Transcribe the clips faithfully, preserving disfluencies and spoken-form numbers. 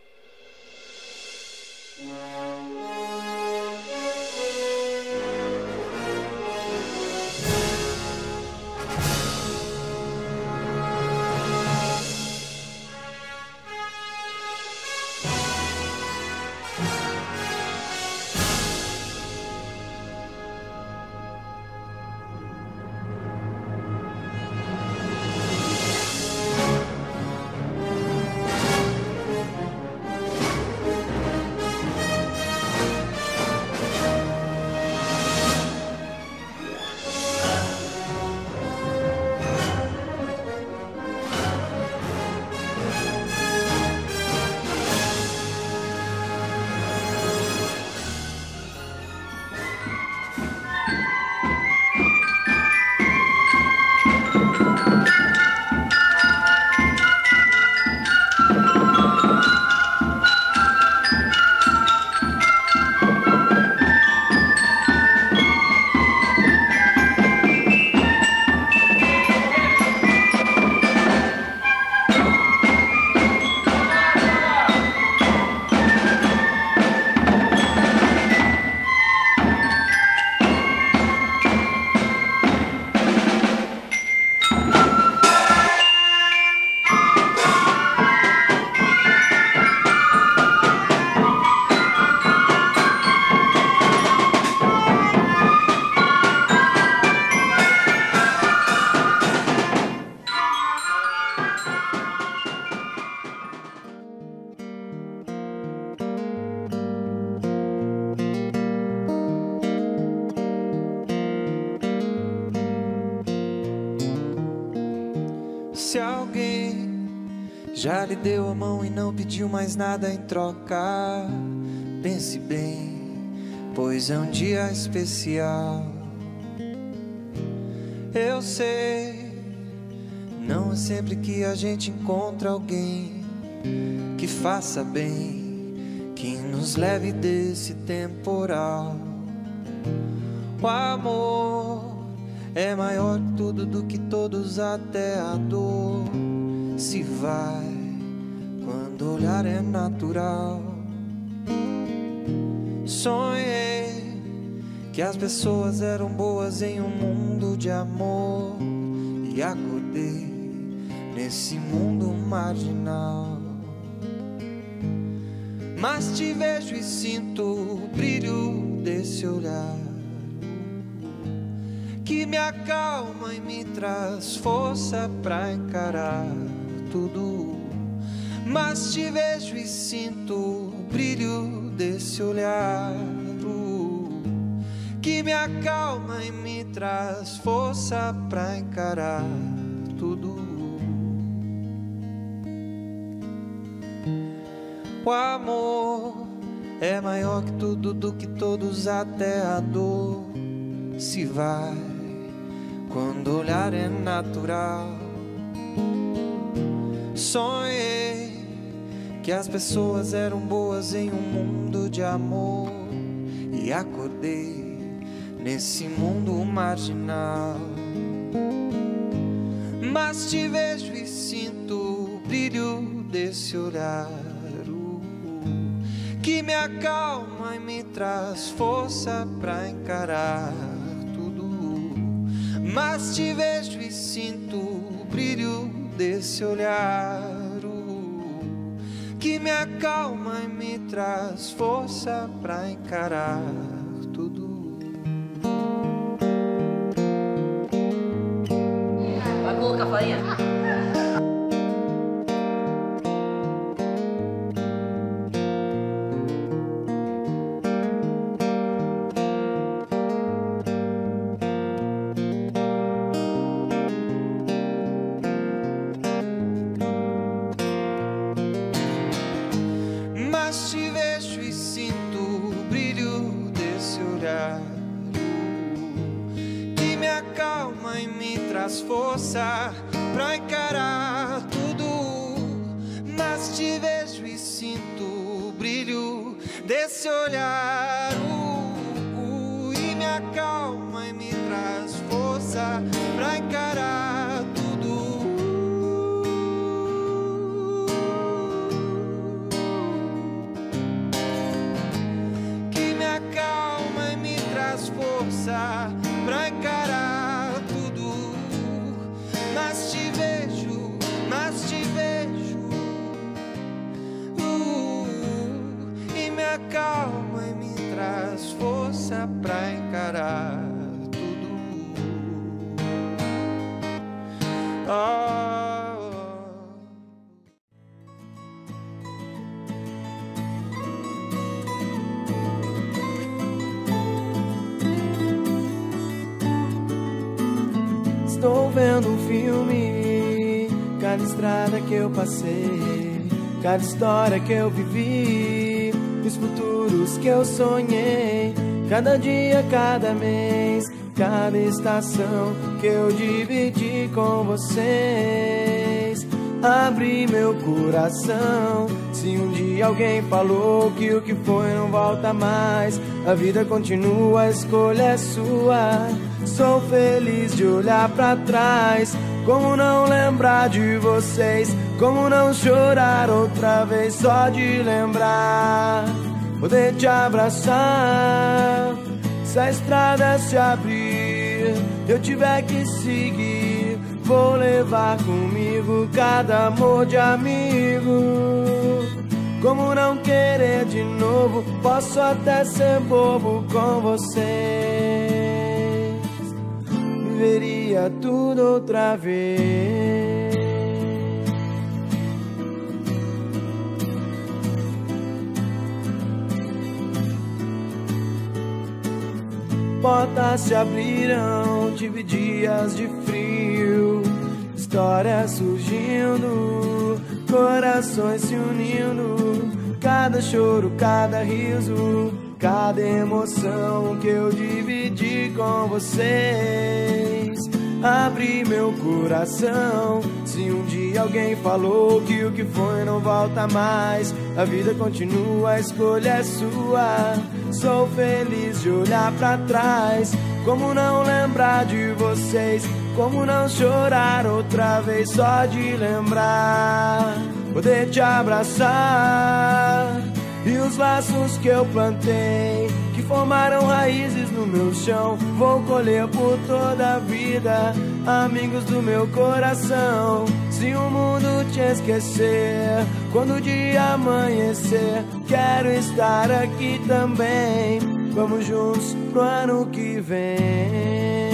Se alguém já lhe deu a mão e não pediu mais nada em troca, pense bem, pois é um dia especial. Eu sei, não é sempre que a gente encontra alguém que faça bem, que nos leve desse temporal. O amor é maior que tudo, do que todos, até a dor se vai quando o olhar é natural. Sonhei que as pessoas eram boas em um mundo de amor, e acordei nesse mundo marginal. Mas te vejo e sinto o brilho desse olhar, que me acalma e me traz força pra encarar tudo. Mas te vejo e sinto o brilho desse olhar, que me acalma e me traz força pra encarar tudo. O amor é maior que tudo, do que todos, até a dor se vai quando o olhar é natural. Sonhei que as pessoas eram boas em um mundo de amor, e acordei nesse mundo marginal. Mas te vejo e sinto o brilho desse olhar, que me acalma e me traz força pra encarar. Mas te vejo e sinto o brilho desse olhar, que me acalma e me traz força pra encarar tudo. Vai colocar farinha? Mas te vejo e sinto o brilho desse olhar, que me acalma e me traz força pra encarar tudo. Mas te vejo e sinto o brilho desse olhar, e me acalma e me traz força pra encarar tudo. estou vendo um filme. Cada estrada que eu passei, cada história que eu vivi, os futuros que eu sonhei, cada dia, cada mês, cada estação que eu dividi com vocês. Abri meu coração. Se um dia alguém falou que o que foi não volta mais, a vida continua, a escolha é sua. Sou feliz de olhar pra trás. Como não lembrar de vocês? Como não chorar outra vez só de lembrar? Poder te abraçar. Se a estrada se abrir, eu tiver que seguir, vou levar comigo cada amor de amigo. Como não querer de novo? Posso até ser bobo com vocês. Viveria tudo outra vez. Portas se abrirão, tive dias de frio, histórias surgindo, corações se unindo, cada choro, cada riso, cada emoção que eu dividi com vocês. Abri meu coração. Se um dia alguém falou que o que foi não volta mais, a vida continua, a escolha é sua. Sou feliz de olhar pra trás. Como não lembrar de vocês? Como não chorar outra vez só de lembrar? Poder te abraçar. E os laços que eu plantei, que formaram raízes no meu chão, vou colher por toda a vida, amigos do meu coração. Se o mundo te esquecer, quando o dia amanhecer, quero estar aqui também. Vamos juntos pro ano que vem.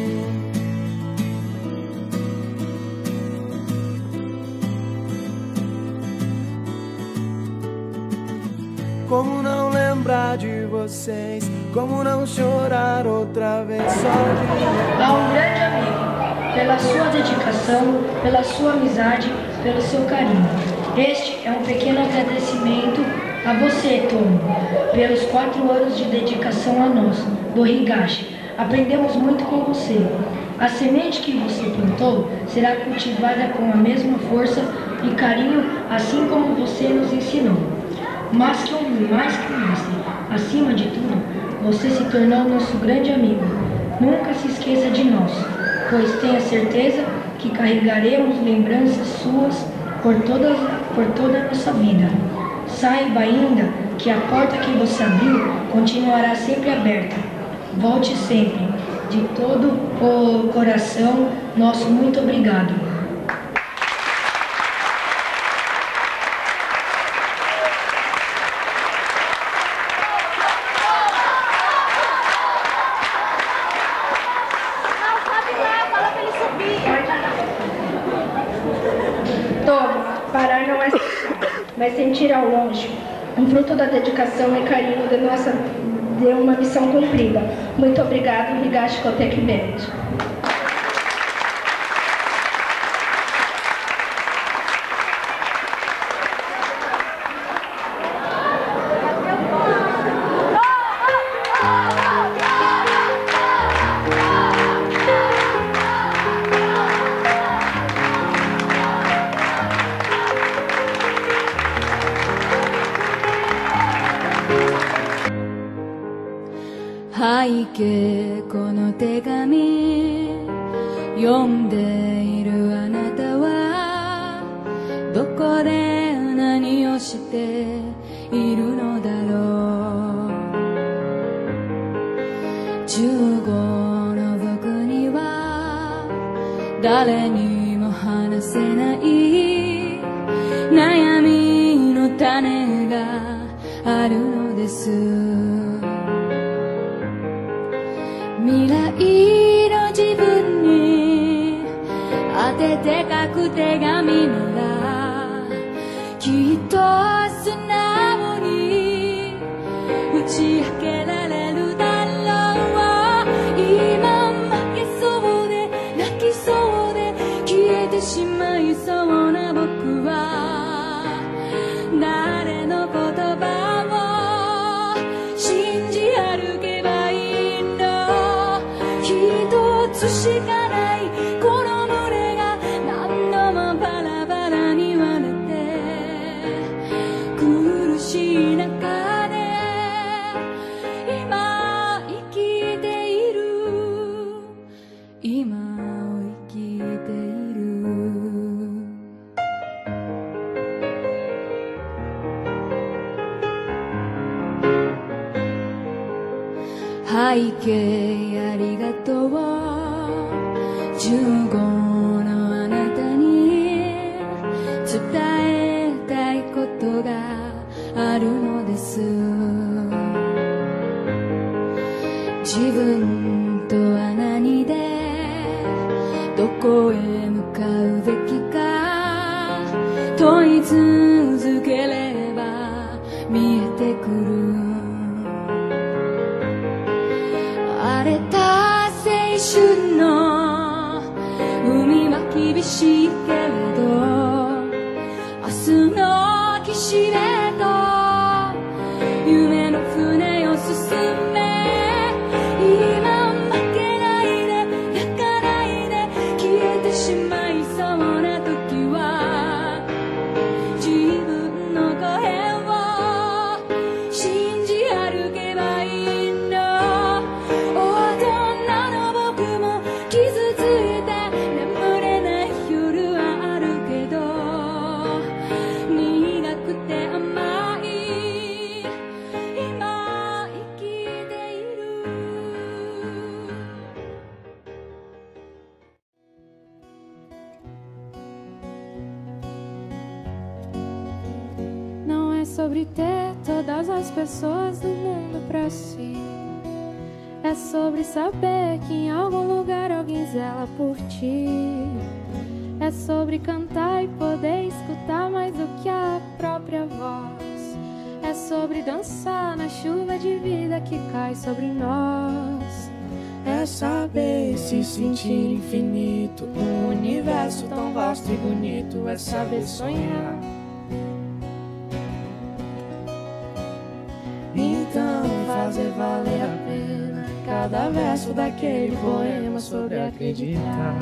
Como não lembrar de vocês? Como não chorar outra vez só de... A um grande amigo, pela sua dedicação, pela sua amizade, pelo seu carinho. Este é um pequeno agradecimento a você, Tom, pelos quatro anos de dedicação a nós, do Higashi. Aprendemos muito com você. A semente que você plantou será cultivada com a mesma força e carinho, assim como você nos ensinou. Mas que um, mais que um mestre, acima de tudo, você se tornou nosso grande amigo. Nunca se esqueça de nós, pois tenha certeza que carregaremos lembranças suas por toda, por toda a nossa vida. Saiba ainda que a porta que você abriu continuará sempre aberta. Volte sempre, de todo o coração, nosso muito obrigado. Vai sentir ao longe um fruto da dedicação e carinho de nossa de uma missão cumprida. Muito obrigado, Higashi Koteki Band. 背景この手紙読んでいるあなたはどこで何をしているのだろう。じゅうごの僕には誰にも話せない悩みの種があるのです。未来の自分に当てて書く手紙ならきっと素直に打ち明けられるだろう。今負けそうで泣きそうしまいそうな僕は誰の言葉を信じ歩けばいいの。一つしかないこの胸が何度もバラバラに割れて苦しい中で今生きている。今を生きている。背景ありがとう。じゅうごのあなたに伝えたいことがあるのです。自分とは何でどこへ向かうべきか問い続ければ見えてくる。荒れた青春の海は厳しいけれど明日の岸へと夢の船を進め。今負けないで泣かないで消えてしまいそうな時は自分の声を信じ歩けばいいの。大人の僕も傷ついて眠れない夜はあるけど苦くて甘い今生きている。 Não é sobre ter todas as pessoas do mundo pra si. É sobre saber que em algum lugar alguém zela por ti. É sobre cantar e poder escutar mais do que a própria voz. É sobre dançar na chuva de vida que cai sobre nós. É saber se sentir infinito num universo tão vasto e bonito. É saber sonhar. Então fazer valer a pena cada verso daquele poema sobre acreditar.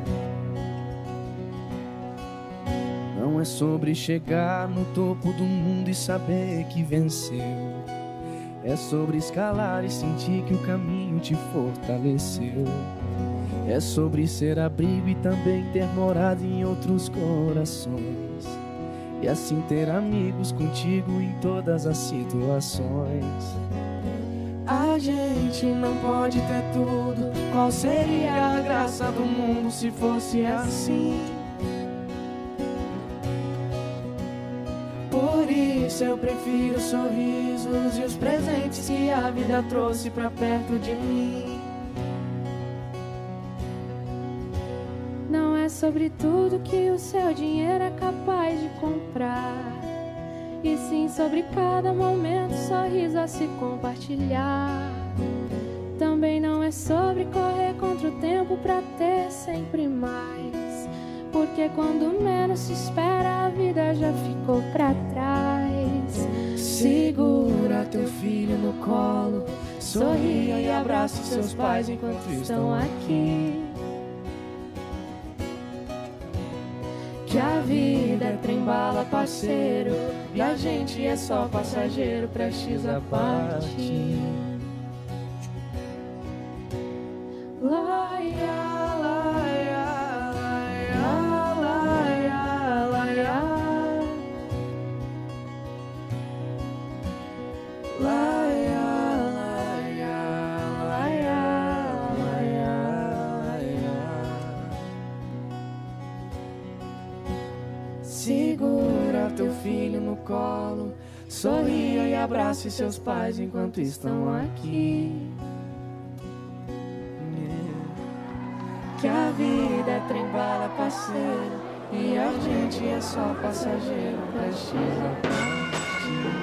Não é sobre chegar no topo do mundo e saber que venceu. É sobre escalar e sentir que o caminho te fortaleceu. É sobre ser abrigo e também ter morado em outros corações. E assim ter amigos contigo em todas as situações. A gente não pode ter tudo. Qual seria a graça do mundo se fosse assim? Por isso eu prefiro os sorrisos e os presentes que a vida trouxe pra perto de mim. Não é sobre tudo que o seu dinheiro é capaz de comprar, e sim sobre cada momento, sorriso a se compartilhar. Também não é sobre correr contra o tempo pra ter sempre mais, porque quando menos se espera a vida já ficou pra trás. Segura teu filho no colo, sorria e abrace seus pais enquanto estão aqui. Que a vida é trem-bala, parceiro, e a gente é só passageiro prestes a partir. Laia, laia, laia, laia, laia. Laia, laia, laia, laia. Segura teu filho no colo, sorria e abrace seus pais enquanto estão aqui. Que a vida é trem-bala, parceiro, e a gente é só passageiro prestes a partir.